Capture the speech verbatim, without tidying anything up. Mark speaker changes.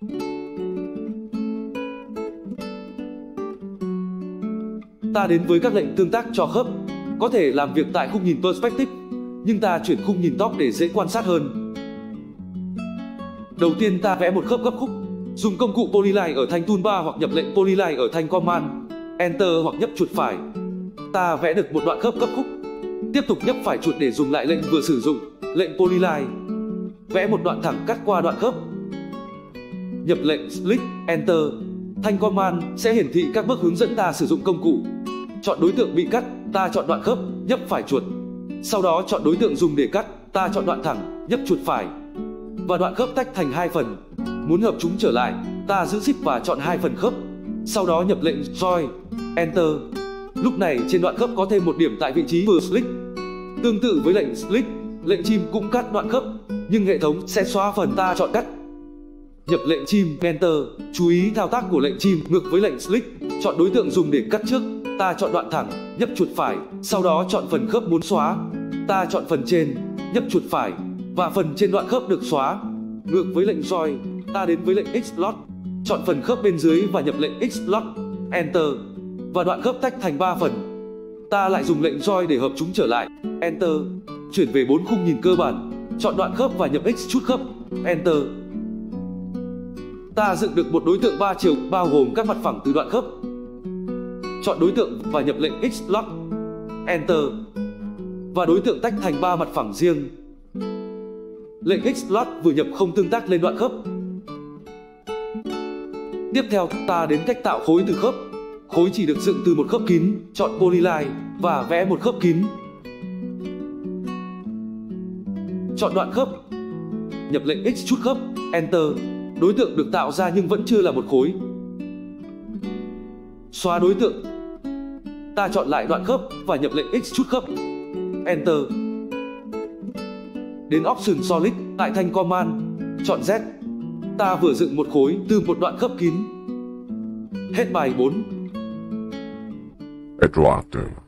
Speaker 1: Ta đến với các lệnh tương tác cho khớp. Có thể làm việc tại khung nhìn Perspective, nhưng ta chuyển khung nhìn Top để dễ quan sát hơn. Đầu tiên ta vẽ một khớp gấp khúc. Dùng công cụ Polyline ở thanh Toolbar hoặc nhập lệnh Polyline ở thanh Command, Enter hoặc nhấp chuột phải. Ta vẽ được một đoạn khớp gấp khúc. Tiếp tục nhấp phải chuột để dùng lại lệnh vừa sử dụng, lệnh Polyline. Vẽ một đoạn thẳng cắt qua đoạn khớp. Nhập lệnh Split, Enter. Thanh Command sẽ hiển thị các bước hướng dẫn ta sử dụng công cụ. Chọn đối tượng bị cắt, ta chọn đoạn khớp, nhấp phải chuột. Sau đó chọn đối tượng dùng để cắt, ta chọn đoạn thẳng, nhấp chuột phải. Và đoạn khớp tách thành hai phần. Muốn hợp chúng trở lại, ta giữ Shift và chọn hai phần khớp. Sau đó nhập lệnh Join, Enter. Lúc này trên đoạn khớp có thêm một điểm tại vị trí vừa Split. Tương tự với lệnh Split, lệnh chim cũng cắt đoạn khớp, nhưng hệ thống sẽ xóa phần ta chọn cắt. Nhập lệnh chim, Enter. Chú ý thao tác của lệnh chim ngược với lệnh Split. Chọn đối tượng dùng để cắt trước, ta chọn đoạn thẳng, nhấp chuột phải. Sau đó chọn phần khớp muốn xóa, ta chọn phần trên, nhấp chuột phải. Và phần trên đoạn khớp được xóa. Ngược với lệnh Join, ta đến với lệnh Explode. Chọn phần khớp bên dưới và nhập lệnh Explode, Enter. Và đoạn khớp tách thành ba phần. Ta lại dùng lệnh Join để hợp chúng trở lại, Enter. Chuyển về bốn khung nhìn cơ bản. Chọn đoạn khớp và nhập Extrude khớp, Enter. Ta dựng được một đối tượng ba chiều bao gồm các mặt phẳng từ đoạn khớp. Chọn đối tượng và nhập lệnh Explode, Enter. Và đối tượng tách thành ba mặt phẳng riêng. Lệnh Explode vừa nhập không tương tác lên đoạn khớp. Tiếp theo, ta đến cách tạo khối từ khớp. Khối chỉ được dựng từ một khớp kín, chọn Polyline và vẽ một khớp kín. Chọn đoạn khớp. Nhập lệnh Extrude khớp, Enter. Đối tượng được tạo ra nhưng vẫn chưa là một khối. Xóa đối tượng. Ta chọn lại đoạn khớp và nhập lệnh Extrude khớp, Enter. Đến Option Solid, tại thanh Command, chọn Z. Ta vừa dựng một khối từ một đoạn khớp kín. Hết bài bốn.
Speaker 2: Edgewater.